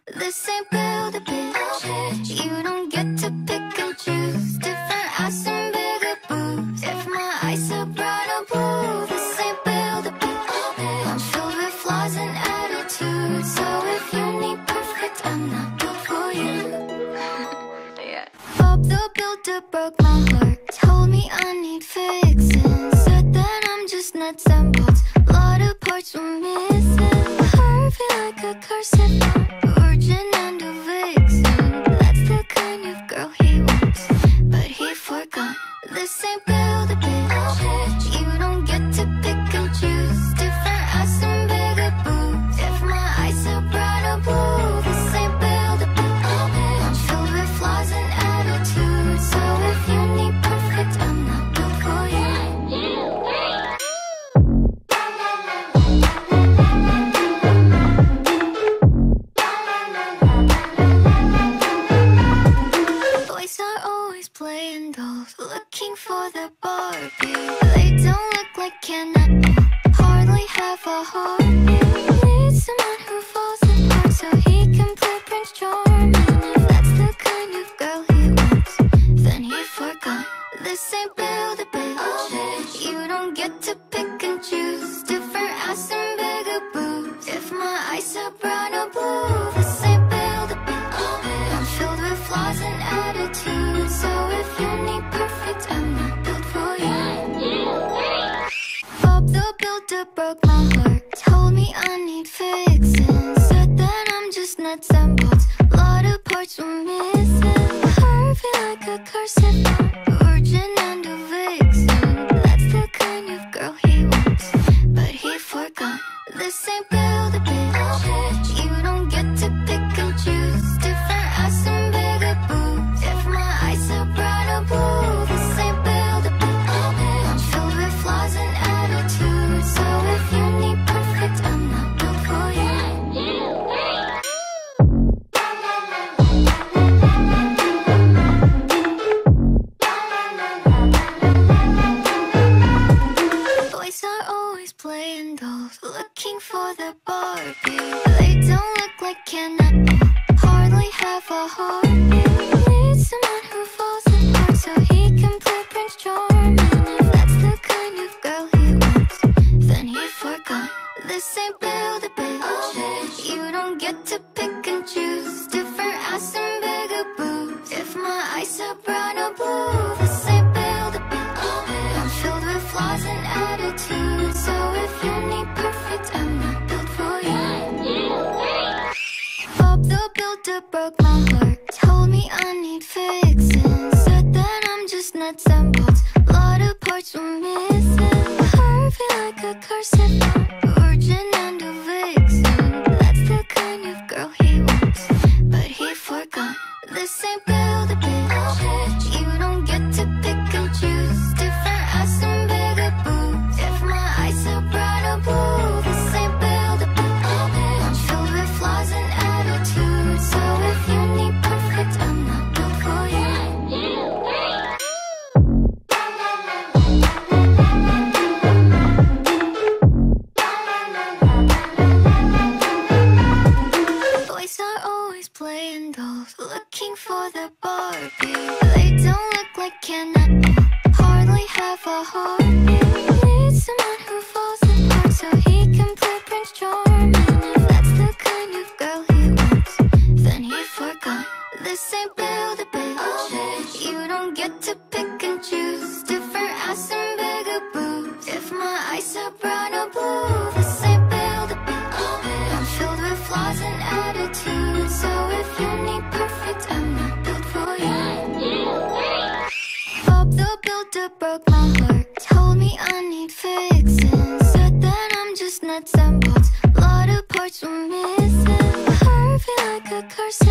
This ain't build a bitch. You don't get to pick and choose. Different ass and bigger boobs. If my eyes are bright or blue, this ain't build a bitch. I'm filled with flaws and attitudes. So if you need perfect, I'm not built for you. Yeah. Bob the Builder broke my heart. Told me I need fixing. Said that I'm just nuts and bolts. A lot of parts were missing. Heart feel like a corset. Virgin and a vixen. That's the kind of girl he wants, but he forgot. This ain't build a bitch. You don't get to pick and choose. Different ass and bigger boobs. If my eyes are bright or blue, this ain't build a bitch. I'm filled with flaws and attitudes. So if you need perfect, I'm not built for you. Boys are always playing dolls, looking for the Barbie. They don't look like Ken at all, hardly have a heartbeat. Need someone who falls apart so he can play Prince Charming. If that's the kind of girl he wants, then he forgot. This ain't build a bitch. You don't get to pick and choose. Different ass and bigger boobs. If my eyes are brown or blue, this ain't build a bitch. I'm filled with flaws and attitudes. So if you need perfect, I'm not built for you. Bob the Builder broke my heart. Told me I need fixing. Said that I'm just nuts and bolts. A lot of parts were missing. Heart feel like a corset. Virgin and a vixen. That's the kind of girl he wants, but he forgot. This ain't build a bitch. You don't get to pick and choose. Different ass and bigger boobs. If my eyes are bright or blue, this ain't build a bitch. I'm filled with flaws and attitudes. So if you need perfect, I'm not built for you. Boys are always playing dolls, looking for the Barbie. They don't look like Ken at all, hardly have a heartbeat. Need someone who falls apart so he can play Prince Charming. If that's the kind of girl he wants, then he forgot. This ain't build a bitch. You don't get to pick and choose. Different ass and bigger boobs. If my eyes are brown or blue, this ain't build a bitch. I'm filled with flaws and attitudes. So if you need perfect, I'm not built for you. Bob the Builder broke my heart. Told me I need fixing. Said that I'm just nuts and bolts. A lot of parts were missing. Heart feel like a corset. Virgin and a vixen. That's the kind of girl he wants, but he forgot. This ain't build a bitch. You don't get to pick and choose. Different ass and bigger boobs. If my eyes are bright or blue, this ain't build a bitch. I'm filled with flaws and attitudes. So if you need perfect, I'm not built for you. Boys are always playing dolls, looking for the Barbie. They don't look like Ken at all, hardly have a heartbeat. Need someone who falls apart so he can play Prince Charming. If that's the kind of girl he wants, then he forgot. This ain't build a bitch. You don't get to pick and choose. Different ass and bigger boobs. If my eyes are brown or blue, this ain't build a bitch. I'm filled with flaws and attitudes. So if you need perfect, I'm not built for you. Bob the Builder broke my heart. Told me I need fixing. Said that I'm just nuts and bolts. A lot of parts were missing. Heart feel like a corset.